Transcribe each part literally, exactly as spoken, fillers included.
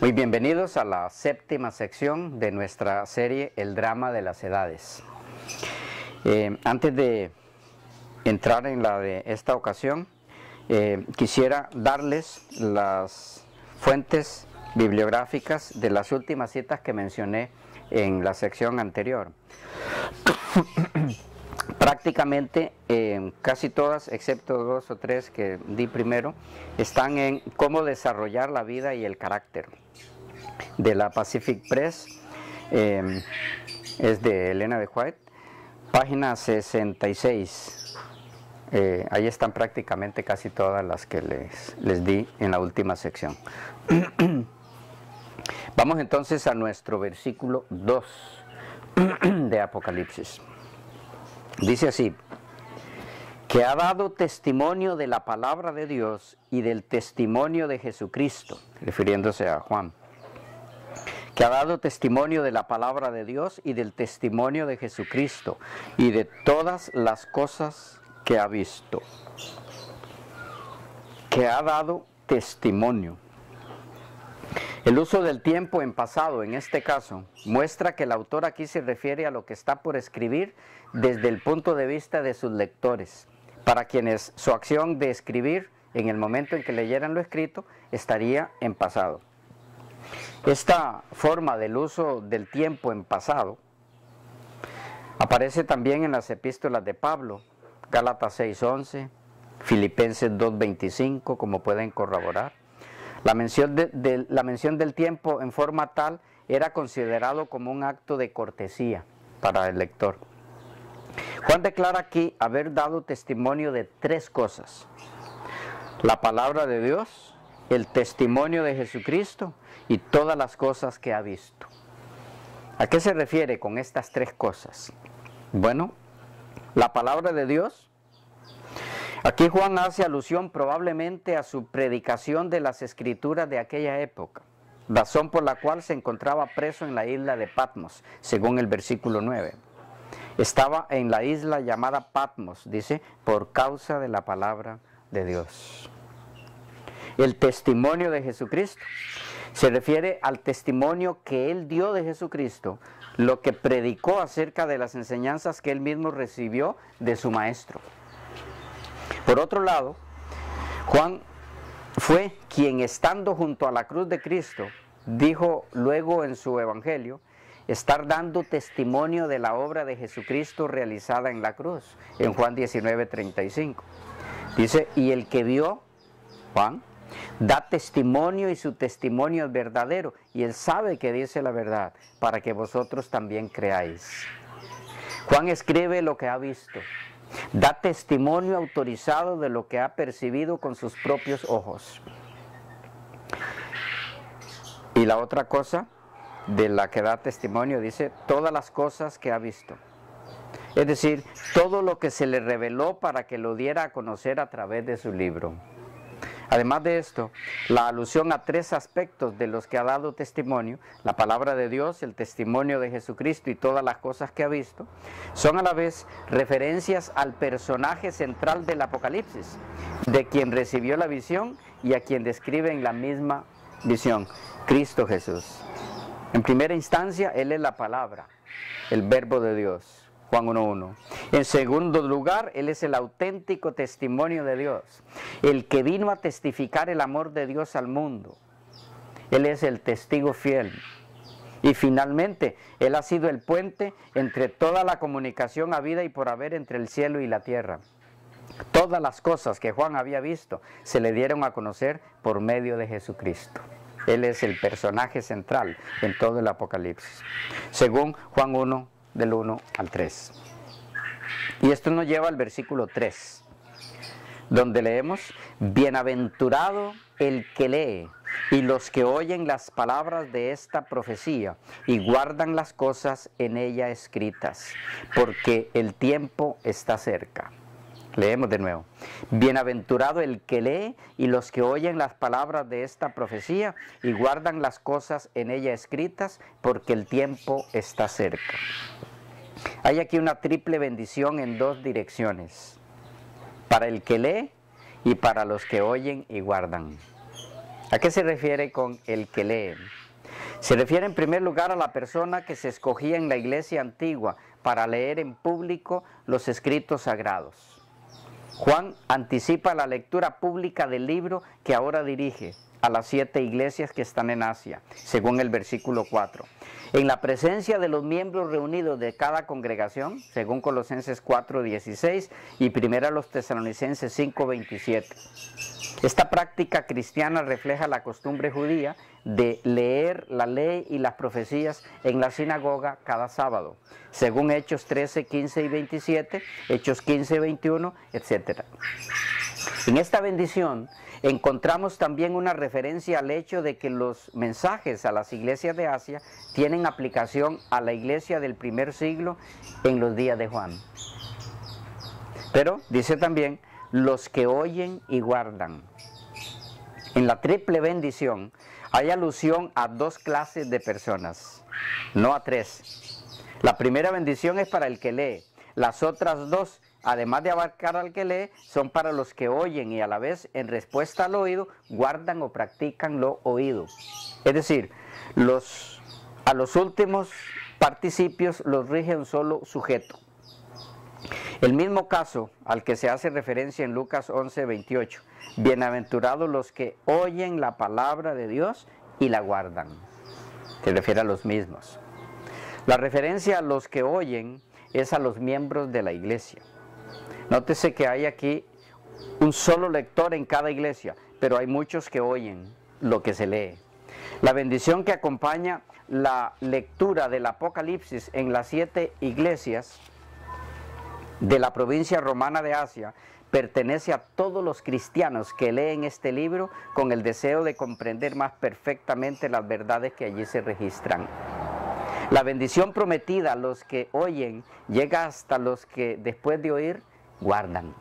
Muy bienvenidos a la séptima sección de nuestra serie El drama de las edades. Eh, antes de entrar en la de esta ocasión, eh, quisiera darles las fuentes bibliográficas de las últimas citas que mencioné en la sección anterior. Prácticamente eh, casi todas, excepto dos o tres que di primero, están en Cómo desarrollar la vida y el carácter, de la Pacific Press, eh, es de Elena de White, página sesenta y seis. Eh, ahí están prácticamente casi todas las que les, les di en la última sección. Vamos entonces a nuestro versículo dos de Apocalipsis. Dice así: que ha dado testimonio de la palabra de Dios y del testimonio de Jesucristo, refiriéndose a Juan. Que ha dado testimonio de la palabra de Dios y del testimonio de Jesucristo y de todas las cosas que ha visto. Que ha dado testimonio. El uso del tiempo en pasado, en este caso, muestra que el autor aquí se refiere a lo que está por escribir desde el punto de vista de sus lectores, para quienes su acción de escribir en el momento en que leyeran lo escrito estaría en pasado. Esta forma del uso del tiempo en pasado aparece también en las epístolas de Pablo, Gálatas seis once, Filipenses dos veinticinco, como pueden corroborar. La mención, de, de, la mención del tiempo en forma tal era considerado como un acto de cortesía para el lector. Juan declara aquí haber dado testimonio de tres cosas: la palabra de Dios, el testimonio de Jesucristo y todas las cosas que ha visto. ¿A qué se refiere con estas tres cosas? Bueno, la palabra de Dios. Aquí Juan hace alusión probablemente a su predicación de las escrituras de aquella época, razón por la cual se encontraba preso en la isla de Patmos, según el versículo nueve. Estaba en la isla llamada Patmos, dice, por causa de la palabra de Dios. El testimonio de Jesucristo se refiere al testimonio que él dio de Jesucristo, lo que predicó acerca de las enseñanzas que él mismo recibió de su maestro. Por otro lado, Juan fue quien, estando junto a la cruz de Cristo, dijo luego en su evangelio, estar dando testimonio de la obra de Jesucristo realizada en la cruz, en Juan diecinueve treinta y cinco. Dice, y el que vio, Juan, da testimonio y su testimonio es verdadero, y él sabe que dice la verdad, para que vosotros también creáis. Juan escribe lo que ha visto, da testimonio autorizado de lo que ha percibido con sus propios ojos. Y la otra cosa de la que da testimonio dice, todas las cosas que ha visto. Es decir, todo lo que se le reveló para que lo diera a conocer a través de su libro. Además de esto, la alusión a tres aspectos de los que ha dado testimonio, la palabra de Dios, el testimonio de Jesucristo y todas las cosas que ha visto, son a la vez referencias al personaje central del Apocalipsis, de quien recibió la visión y a quien describe en la misma visión, Cristo Jesús. En primera instancia, Él es la palabra, el verbo de Dios. Juan uno uno. En segundo lugar, Él es el auténtico testimonio de Dios, el que vino a testificar el amor de Dios al mundo. Él es el testigo fiel. Y finalmente, Él ha sido el puente entre toda la comunicación habida y por haber entre el cielo y la tierra. Todas las cosas que Juan había visto se le dieron a conocer por medio de Jesucristo. Él es el personaje central en todo el Apocalipsis, según Juan uno, del uno al tres. Y esto nos lleva al versículo tres, donde leemos, bienaventurado el que lee y los que oyen las palabras de esta profecía y guardan las cosas en ella escritas, porque el tiempo está cerca. Leemos de nuevo. Bienaventurado el que lee y los que oyen las palabras de esta profecía y guardan las cosas en ella escritas, porque el tiempo está cerca. Hay aquí una triple bendición en dos direcciones, para el que lee y para los que oyen y guardan. ¿A qué se refiere con el que lee? Se refiere en primer lugar a la persona que se escogía en la iglesia antigua para leer en público los escritos sagrados. Juan anticipa la lectura pública del libro que ahora dirige a las siete iglesias que están en Asia, según el versículo cuatro. En la presencia de los miembros reunidos de cada congregación, según Colosenses cuatro dieciséis y primera los Tesalonicenses cinco veintisiete. Esta práctica cristiana refleja la costumbre judía de leer la ley y las profecías en la sinagoga cada sábado, según Hechos trece, quince y veintisiete, Hechos quince, veintiuno, etcétera. En esta bendición encontramos también una referencia al hecho de que los mensajes a las iglesias de Asia tienen aplicación a la iglesia del primer siglo en los días de Juan. Pero dice también, los que oyen y guardan. En la triple bendición hay alusión a dos clases de personas, no a tres. La primera bendición es para el que lee. Las otras dos, además de abarcar al que lee, son para los que oyen y a la vez, en respuesta al oído, guardan o practican lo oído. Es decir, los, a los últimos participios los rige un solo sujeto. El mismo caso al que se hace referencia en Lucas once, veintiocho. Bienaventurados los que oyen la palabra de Dios y la guardan. Se refiere a los mismos. La referencia a los que oyen es a los miembros de la iglesia. Nótese que hay aquí un solo lector en cada iglesia, pero hay muchos que oyen lo que se lee. La bendición que acompaña la lectura del Apocalipsis en las siete iglesias de la provincia romana de Asia pertenece a todos los cristianos que leen este libro con el deseo de comprender más perfectamente las verdades que allí se registran. La bendición prometida a los que oyen llega hasta los que después de oír guardan.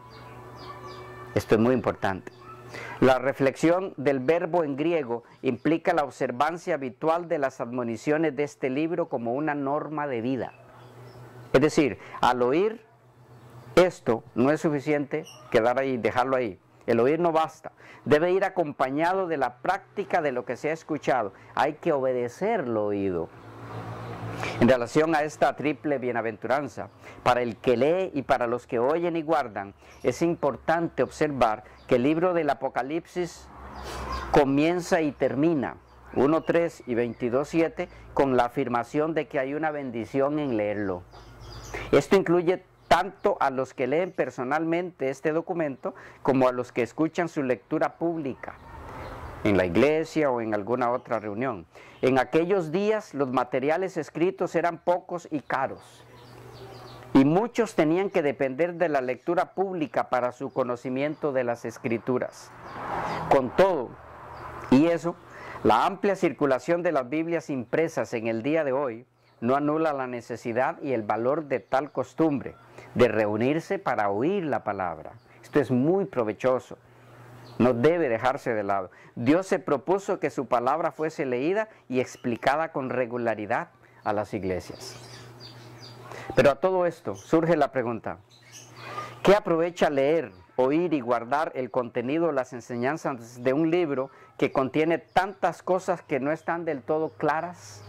Esto es muy importante. La reflexión del verbo en griego implica la observancia habitual de las admoniciones de este libro como una norma de vida. Es decir, al oír esto no es suficiente quedar ahí, dejarlo ahí. El oír no basta. Debe ir acompañado de la práctica de lo que se ha escuchado. Hay que obedecer lo oído. En relación a esta triple bienaventuranza, para el que lee y para los que oyen y guardan, es importante observar que el libro del Apocalipsis comienza y termina, uno tres y veintidós siete, con la afirmación de que hay una bendición en leerlo. Esto incluye tanto a los que leen personalmente este documento como a los que escuchan su lectura pública en la iglesia o en alguna otra reunión. En aquellos días los materiales escritos eran pocos y caros, y muchos tenían que depender de la lectura pública para su conocimiento de las escrituras. Con todo, y eso, la amplia circulación de las Biblias impresas en el día de hoy no anula la necesidad y el valor de tal costumbre, de reunirse para oír la palabra. Esto es muy provechoso, no debe dejarse de lado. Dios se propuso que su palabra fuese leída y explicada con regularidad a las iglesias. Pero a todo esto surge la pregunta, ¿qué aprovecha leer, oír y guardar el contenido, las enseñanzas de un libro que contiene tantas cosas que no están del todo claras?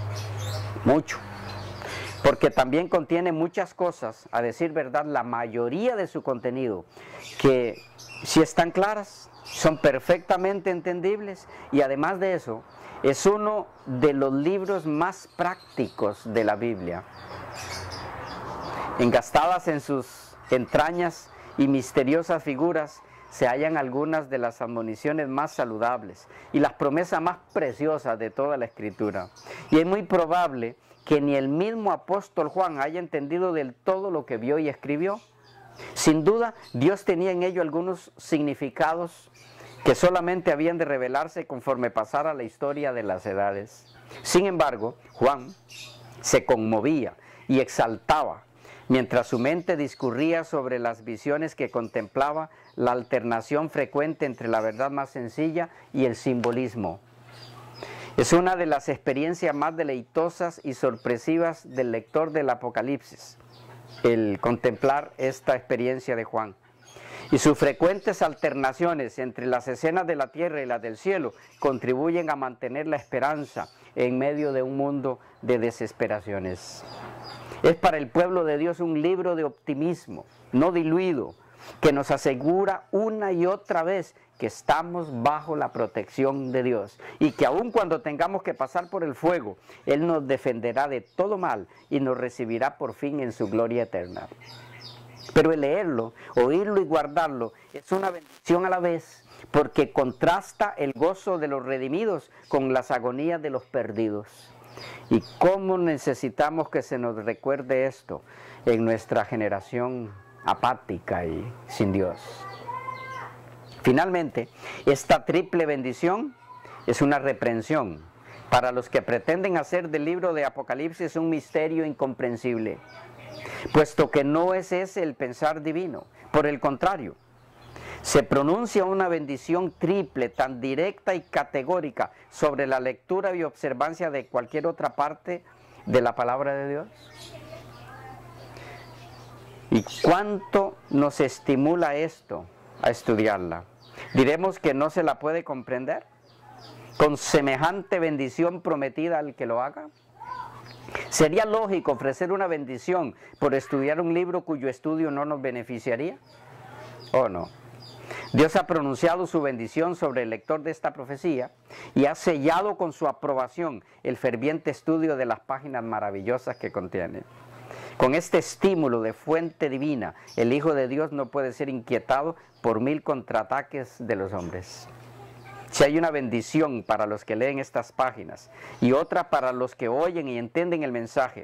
Mucho, porque también contiene muchas cosas, a decir verdad, la mayoría de su contenido, que si están claras, son perfectamente entendibles, y además de eso, es uno de los libros más prácticos de la Biblia. Engastadas en sus entrañas y misteriosas figuras, se hallan algunas de las admoniciones más saludables y las promesas más preciosas de toda la Escritura. Y es muy probable que ni el mismo apóstol Juan haya entendido del todo lo que vio y escribió. Sin duda, Dios tenía en ello algunos significados que solamente habían de revelarse conforme pasara la historia de las edades. Sin embargo, Juan se conmovía y exaltaba mientras su mente discurría sobre las visiones que contemplaba, la alternación frecuente entre la verdad más sencilla y el simbolismo. Es una de las experiencias más deleitosas y sorpresivas del lector del Apocalipsis, el contemplar esta experiencia de Juan. y sus frecuentes alternaciones entre las escenas de la tierra y las del cielo contribuyen a mantener la esperanza en medio de un mundo de desesperaciones. Es para el pueblo de Dios un libro de optimismo, no diluido, que nos asegura una y otra vez que estamos bajo la protección de Dios y que aun cuando tengamos que pasar por el fuego, Él nos defenderá de todo mal y nos recibirá por fin en su gloria eterna. Pero el leerlo, oírlo y guardarlo es una bendición a la vez, porque contrasta el gozo de los redimidos con las agonías de los perdidos. Y cómo necesitamos que se nos recuerde esto en nuestra generación apática y sin Dios. Finalmente, esta triple bendición es una reprensión para los que pretenden hacer del libro de Apocalipsis un misterio incomprensible, puesto que no es ese el pensar divino. Por el contrario, se pronuncia una bendición triple, tan directa y categórica, sobre la lectura y observancia de cualquier otra parte de la palabra de Dios. ¿Y cuánto nos estimula esto a estudiarla? ¿Diremos que no se la puede comprender con semejante bendición prometida al que lo haga? ¿Sería lógico ofrecer una bendición por estudiar un libro cuyo estudio no nos beneficiaría? ¿O no? Dios ha pronunciado su bendición sobre el lector de esta profecía y ha sellado con su aprobación el ferviente estudio de las páginas maravillosas que contiene. Con este estímulo de fuente divina, el Hijo de Dios no puede ser inquietado por mil contraataques de los hombres. Si hay una bendición para los que leen estas páginas y otra para los que oyen y entienden el mensaje,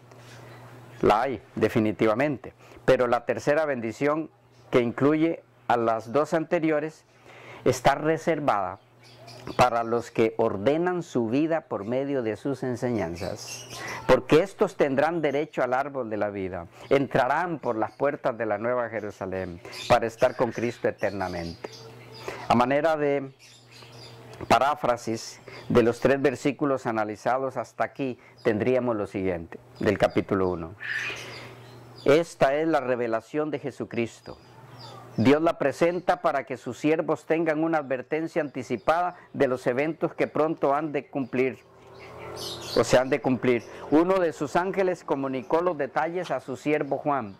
la hay definitivamente. Pero la tercera bendición, que incluye a las dos anteriores, está reservada para los que ordenan su vida por medio de sus enseñanzas, porque estos tendrán derecho al árbol de la vida, entrarán por las puertas de la Nueva Jerusalén para estar con Cristo eternamente. A manera de paráfrasis de los tres versículos analizados hasta aquí, tendríamos lo siguiente, del capítulo uno. Esta es la revelación de Jesucristo. Dios la presenta para que sus siervos tengan una advertencia anticipada de los eventos que pronto han de cumplir, o se han de cumplir. Uno de sus ángeles comunicó los detalles a su siervo Juan,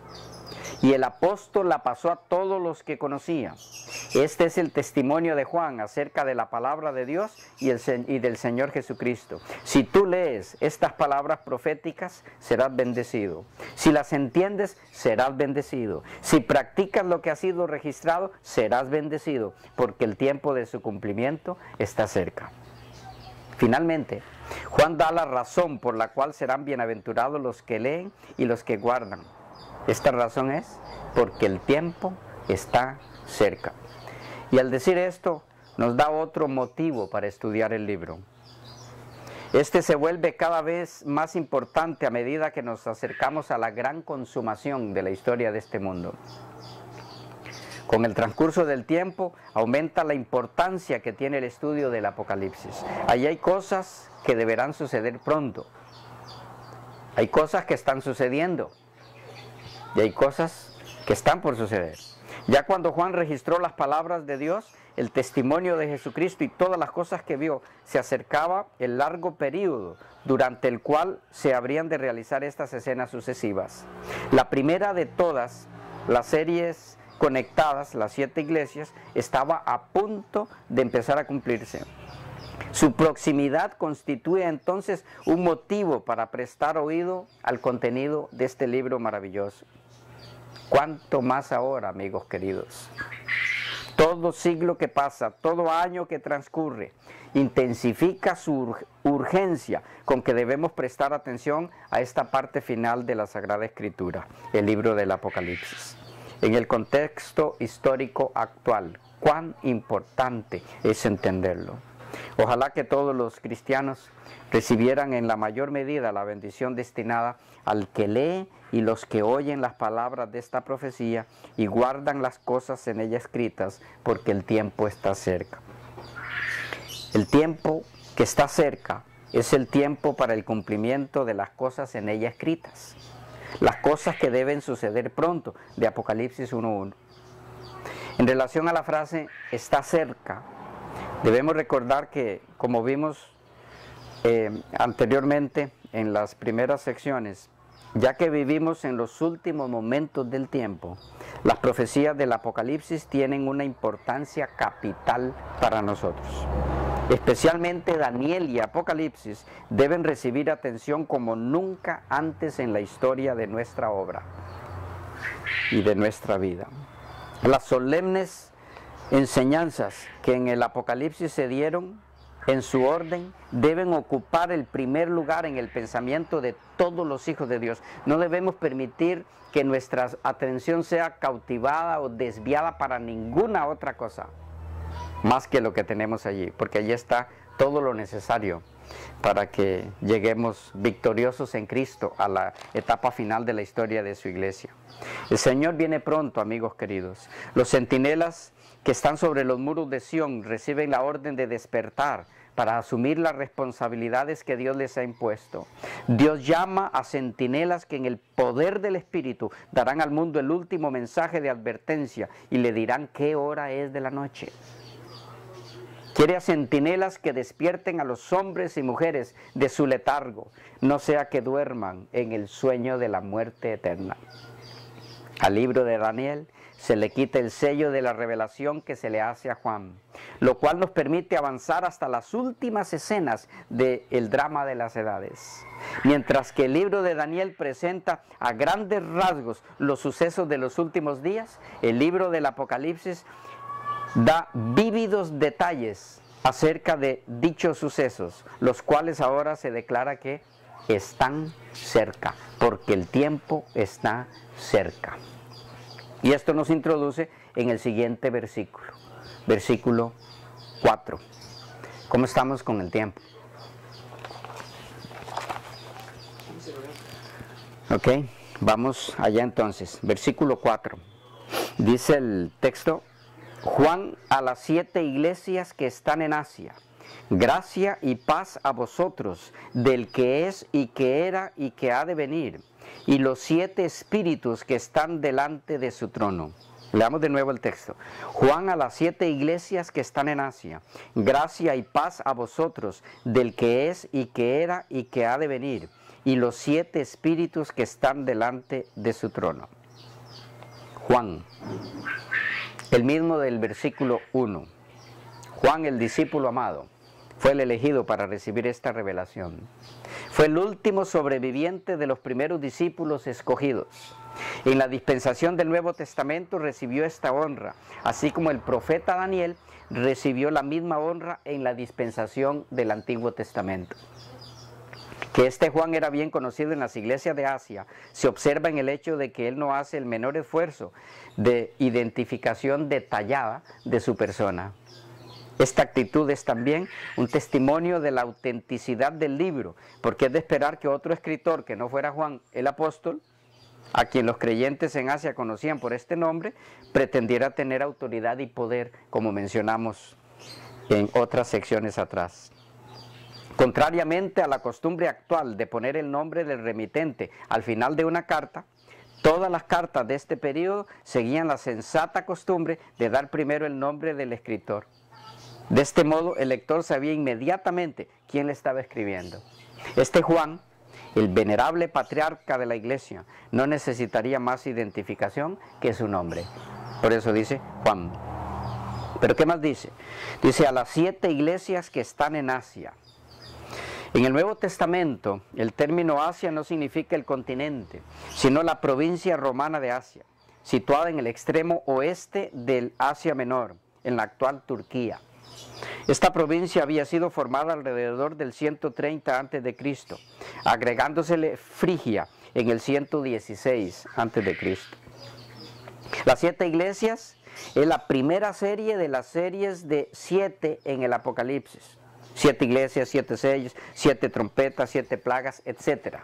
y el apóstol la pasó a todos los que conocía. Este es el testimonio de Juan acerca de la palabra de Dios y, el, y del Señor Jesucristo. Si tú lees estas palabras proféticas, serás bendecido. Si las entiendes, serás bendecido. Si practicas lo que ha sido registrado, serás bendecido, porque el tiempo de su cumplimiento está cerca. Finalmente, Juan da la razón por la cual serán bienaventurados los que leen y los que guardan. Esta razón es porque el tiempo está cerca. Y al decir esto, nos da otro motivo para estudiar el libro. Este se vuelve cada vez más importante a medida que nos acercamos a la gran consumación de la historia de este mundo. Con el transcurso del tiempo, aumenta la importancia que tiene el estudio del Apocalipsis. Allí hay cosas que deberán suceder pronto. Hay cosas que están sucediendo. Y hay cosas que están por suceder. Ya cuando Juan registró las palabras de Dios, el testimonio de Jesucristo y todas las cosas que vio, se acercaba el largo periodo durante el cual se habrían de realizar estas escenas sucesivas. La primera de todas las series conectadas, las siete iglesias, estaba a punto de empezar a cumplirse. Su proximidad constituye entonces un motivo para prestar oído al contenido de este libro maravilloso. ¿Cuánto más ahora, amigos queridos? Todo siglo que pasa, todo año que transcurre, intensifica su urgencia con que debemos prestar atención a esta parte final de la Sagrada Escritura, el libro del Apocalipsis. En el contexto histórico actual, cuán importante es entenderlo. Ojalá que todos los cristianos recibieran en la mayor medida la bendición destinada al que lee y los que oyen las palabras de esta profecía y guardan las cosas en ella escritas, porque el tiempo está cerca. El tiempo que está cerca es el tiempo para el cumplimiento de las cosas en ella escritas, las cosas que deben suceder pronto, de Apocalipsis uno uno. En relación a la frase está cerca, debemos recordar que, como vimos eh, anteriormente en las primeras secciones, ya que vivimos en los últimos momentos del tiempo, las profecías del Apocalipsis tienen una importancia capital para nosotros. Especialmente Daniel y Apocalipsis deben recibir atención como nunca antes en la historia de nuestra obra y de nuestra vida. Las solemnes enseñanzas que en el Apocalipsis se dieron en su orden deben ocupar el primer lugar en el pensamiento de todos los hijos de Dios. No debemos permitir que nuestra atención sea cautivada o desviada para ninguna otra cosa más que lo que tenemos allí, porque allí está todo lo necesario para que lleguemos victoriosos en Cristo a la etapa final de la historia de su iglesia. El Señor viene pronto, amigos queridos. Los centinelas que están sobre los muros de Sión reciben la orden de despertar para asumir las responsabilidades que Dios les ha impuesto. Dios llama a centinelas que en el poder del Espíritu darán al mundo el último mensaje de advertencia y le dirán qué hora es de la noche. Quiere a centinelas que despierten a los hombres y mujeres de su letargo, no sea que duerman en el sueño de la muerte eterna. Al libro de Daniel se le quita el sello de la revelación que se le hace a Juan, lo cual nos permite avanzar hasta las últimas escenas del drama de las edades. Mientras que el libro de Daniel presenta a grandes rasgos los sucesos de los últimos días, el libro del Apocalipsis da vívidos detalles acerca de dichos sucesos, los cuales ahora se declara que están cerca, porque el tiempo está cerca. Y esto nos introduce en el siguiente versículo, versículo cuatro. ¿Cómo estamos con el tiempo? Ok, vamos allá entonces, versículo cuatro. Dice el texto: Juan a las siete iglesias que están en Asia, gracia y paz a vosotros, del que es y que era y que ha de venir, y los siete espíritus que están delante de su trono. Leamos de nuevo el texto. Juan a las siete iglesias que están en Asia, gracia y paz a vosotros, del que es y que era y que ha de venir, y los siete espíritus que están delante de su trono. Juan, el mismo del versículo uno. Juan, el discípulo amado, fue el elegido para recibir esta revelación. Fue el último sobreviviente de los primeros discípulos escogidos. En la dispensación del Nuevo Testamento recibió esta honra, así como el profeta Daniel recibió la misma honra en la dispensación del Antiguo Testamento. Que este Juan era bien conocido en las iglesias de Asia se observa en el hecho de que él no hace el menor esfuerzo de identificación detallada de su persona. Esta actitud es también un testimonio de la autenticidad del libro, porque es de esperar que otro escritor que no fuera Juan el apóstol, a quien los creyentes en Asia conocían por este nombre, pretendiera tener autoridad y poder, como mencionamos en otras secciones atrás. Contrariamente a la costumbre actual de poner el nombre del remitente al final de una carta, todas las cartas de este periodo seguían la sensata costumbre de dar primero el nombre del escritor. De este modo, el lector sabía inmediatamente quién le estaba escribiendo. Este Juan, el venerable patriarca de la iglesia, no necesitaría más identificación que su nombre. Por eso dice Juan. ¿Pero qué más dice? Dice a las siete iglesias que están en Asia. En el Nuevo Testamento, el término Asia no significa el continente, sino la provincia romana de Asia, situada en el extremo oeste del Asia Menor, en la actual Turquía. Esta provincia había sido formada alrededor del ciento treinta antes de Cristo, agregándosele Frigia en el ciento dieciséis antes de Cristo. Las siete iglesias es la primera serie de las series de siete en el Apocalipsis. Siete iglesias, siete sellos, siete trompetas, siete plagas, etcétera.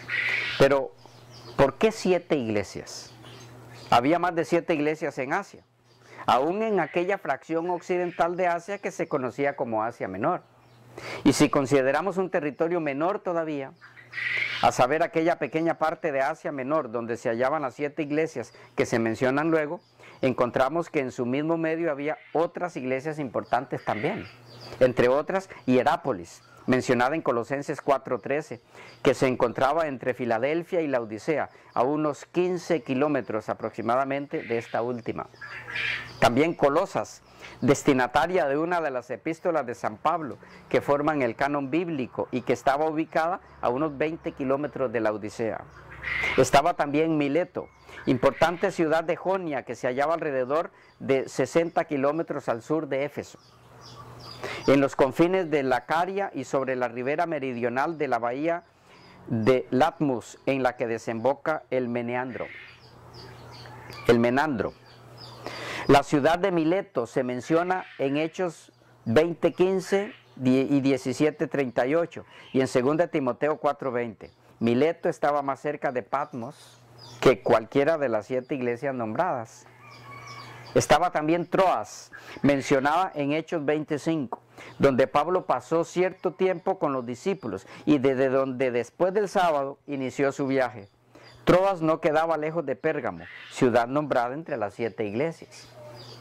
Pero, ¿por qué siete iglesias? Había más de siete iglesias en Asia, aún en aquella fracción occidental de Asia que se conocía como Asia Menor. Y si consideramos un territorio menor todavía, a saber aquella pequeña parte de Asia Menor donde se hallaban las siete iglesias que se mencionan luego, encontramos que en su mismo medio había otras iglesias importantes también, entre otras Hierápolis, mencionada en Colosenses cuatro trece, que se encontraba entre Filadelfia y Laodicea, a unos quince kilómetros aproximadamente de esta última. También Colosas, destinataria de una de las epístolas de San Pablo, que forman el canon bíblico y que estaba ubicada a unos veinte kilómetros de Laodicea. Estaba también Mileto, importante ciudad de Jonia, que se hallaba alrededor de sesenta kilómetros al sur de Éfeso, en los confines de la Caria y sobre la ribera meridional de la bahía de Latmus, en la que desemboca el Meneandro. El Menandro. La ciudad de Mileto se menciona en Hechos veinte quince y diecisiete treinta y ocho y en segunda Timoteo cuatro veinte. Mileto estaba más cerca de Patmos que cualquiera de las siete iglesias nombradas. Estaba también Troas, mencionada en Hechos veinticinco, donde Pablo pasó cierto tiempo con los discípulos y desde donde después del sábado inició su viaje. Troas no quedaba lejos de Pérgamo, ciudad nombrada entre las siete iglesias.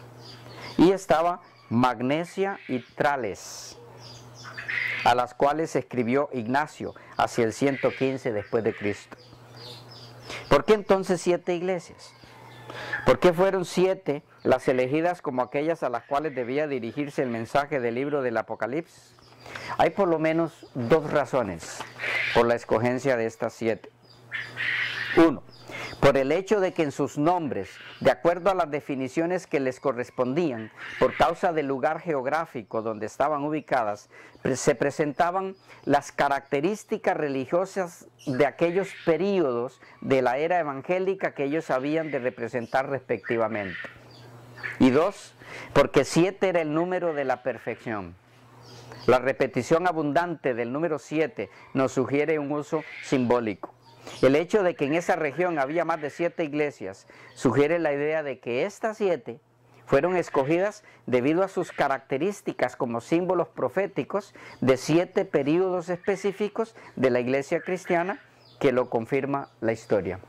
Y estaba Magnesia y Trales, a las cuales escribió Ignacio hacia el ciento quince después de Cristo. ¿Por qué entonces siete iglesias? ¿Por qué fueron siete las elegidas como aquellas a las cuales debía dirigirse el mensaje del libro del Apocalipsis? Hay por lo menos dos razones por la escogencia de estas siete. Uno, por el hecho de que en sus nombres, de acuerdo a las definiciones que les correspondían, por causa del lugar geográfico donde estaban ubicadas, se presentaban las características religiosas de aquellos períodos de la era evangélica que ellos habían de representar respectivamente. Y dos, porque siete era el número de la perfección. La repetición abundante del número siete nos sugiere un uso simbólico. El hecho de que en esa región había más de siete iglesias sugiere la idea de que estas siete fueron escogidas debido a sus características como símbolos proféticos de siete períodos específicos de la iglesia cristiana, que lo confirma la historia.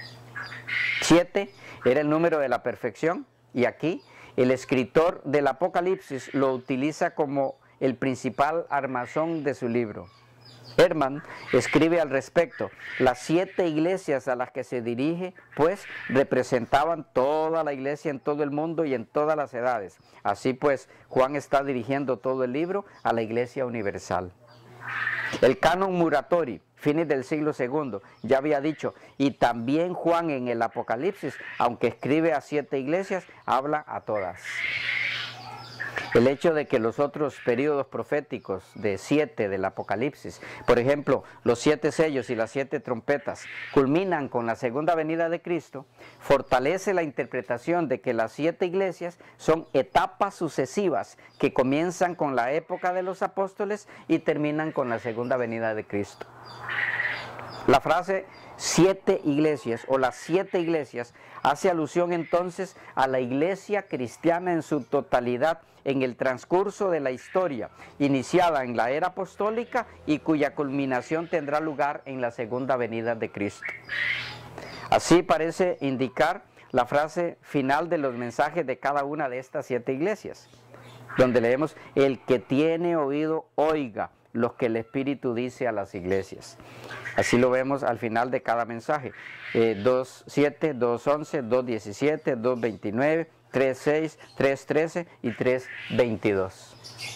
Siete era el número de la perfección y aquí el escritor del Apocalipsis lo utiliza como el principal armazón de su libro. Herman escribe al respecto: las siete iglesias a las que se dirige, pues, representaban toda la iglesia en todo el mundo y en todas las edades. Así pues, Juan está dirigiendo todo el libro a la iglesia universal. El canon Muratori, fines del siglo segundo, ya había dicho, y también Juan en el Apocalipsis, aunque escribe a siete iglesias, habla a todas. El hecho de que los otros periodos proféticos de siete del Apocalipsis, por ejemplo, los siete sellos y las siete trompetas, culminan con la segunda venida de Cristo, fortalece la interpretación de que las siete iglesias son etapas sucesivas que comienzan con la época de los apóstoles y terminan con la segunda venida de Cristo. La frase siete iglesias o las siete iglesias hace alusión entonces a la iglesia cristiana en su totalidad en el transcurso de la historia, iniciada en la era apostólica y cuya culminación tendrá lugar en la segunda venida de Cristo. Así parece indicar la frase final de los mensajes de cada una de estas siete iglesias, donde leemos: el que tiene oído, oiga lo que el Espíritu dice a las iglesias. Así lo vemos al final de cada mensaje. Eh, dos siete, dos once, dos diecisiete, dos veintinueve, tres seis, tres trece y tres veintidós.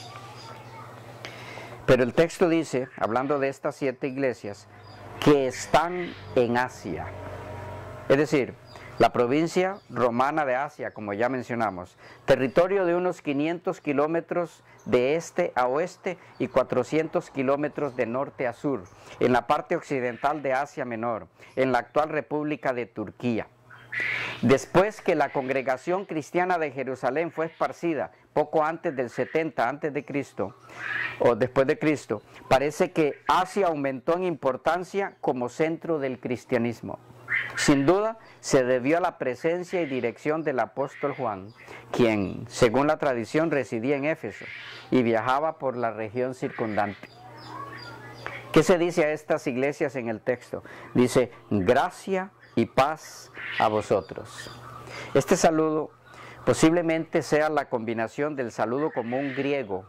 Pero el texto dice, hablando de estas siete iglesias, que están en Asia. Es decir, la provincia romana de Asia, como ya mencionamos, territorio de unos quinientos kilómetros de este a oeste y cuatrocientos kilómetros de norte a sur, en la parte occidental de Asia Menor, en la actual República de Turquía. Después que la congregación cristiana de Jerusalén fue esparcida poco antes del setenta antes de Cristo o después de Cristo, parece que Asia aumentó en importancia como centro del cristianismo. Sin duda, se debió a la presencia y dirección del apóstol Juan, quien, según la tradición, residía en Éfeso y viajaba por la región circundante. ¿Qué se dice a estas iglesias en el texto? Dice: gracia y paz a vosotros. Este saludo posiblemente sea la combinación del saludo común griego,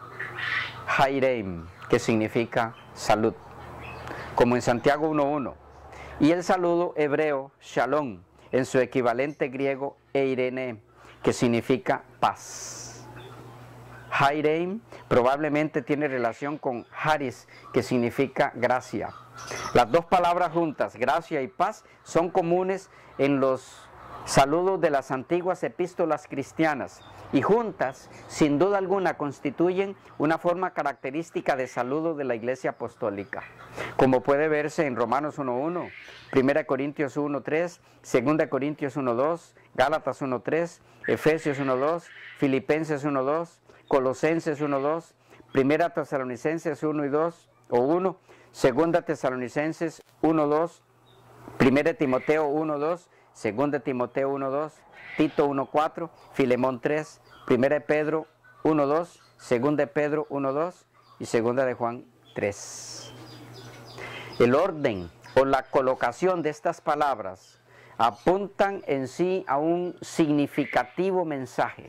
Haireim, que significa salud, como en Santiago uno uno, y el saludo hebreo, Shalom, en su equivalente griego, Eirene, que significa paz. Haireim probablemente tiene relación con Haris, que significa gracia. Las dos palabras juntas, gracia y paz, son comunes en los saludos de las antiguas epístolas cristianas y juntas, sin duda alguna, constituyen una forma característica de saludo de la Iglesia Apostólica, como puede verse en Romanos uno uno, primera Corintios uno tres, segunda Corintios uno dos, Gálatas uno tres, Efesios uno dos, Filipenses uno dos, Colosenses uno dos, primera Tesalonicenses uno y dos, o uno, segunda Tesalonicenses uno dos, primera Timoteo uno dos, segunda Timoteo uno dos, Tito uno cuatro, Filemón tres, primera Pedro uno dos, segunda Pedro uno dos y segunda de Juan tres. El orden o la colocación de estas palabras apuntan en sí a un significativo mensaje.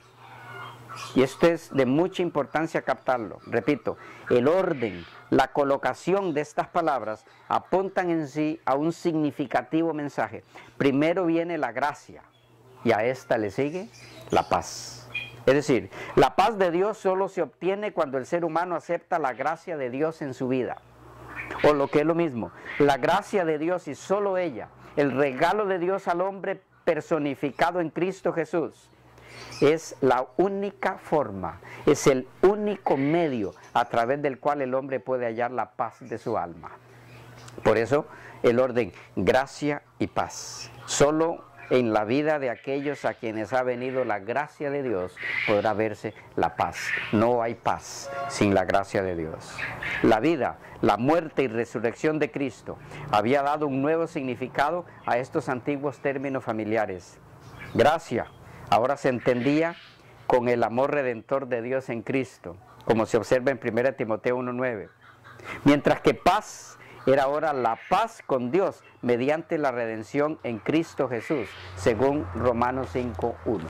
Y esto es de mucha importancia captarlo. Repito, el orden, la colocación de estas palabras apuntan en sí a un significativo mensaje. Primero viene la gracia y a esta le sigue la paz. Es decir, la paz de Dios solo se obtiene cuando el ser humano acepta la gracia de Dios en su vida. O lo que es lo mismo, la gracia de Dios y solo ella, el regalo de Dios al hombre personificado en Cristo Jesús, es la única forma, es el único medio a través del cual el hombre puede hallar la paz de su alma. Por eso el orden, gracia y paz. Solo en la vida de aquellos a quienes ha venido la gracia de Dios podrá verse la paz. No hay paz sin la gracia de Dios. La vida, la muerte y resurrección de Cristo había dado un nuevo significado a estos antiguos términos familiares. Gracia ahora se entendía con el amor redentor de Dios en Cristo, como se observa en primera Timoteo uno nueve. Mientras que paz era ahora la paz con Dios mediante la redención en Cristo Jesús, según Romanos cinco uno.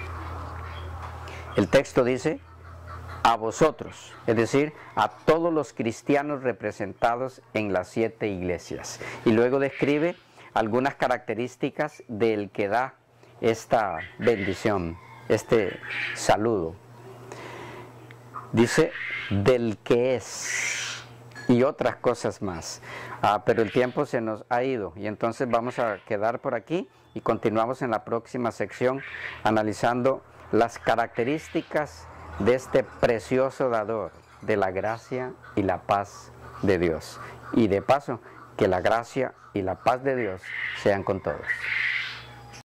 El texto dice, a vosotros, es decir, a todos los cristianos representados en las siete iglesias. Y luego describe algunas características del que da esta bendición, este saludo. Dice, del que es, y otras cosas más. Ah, pero el tiempo se nos ha ido, y entonces vamos a quedar por aquí y continuamos en la próxima sección analizando las características de este precioso dador de la gracia y la paz de Dios. Y de paso, que la gracia y la paz de Dios sean con todos.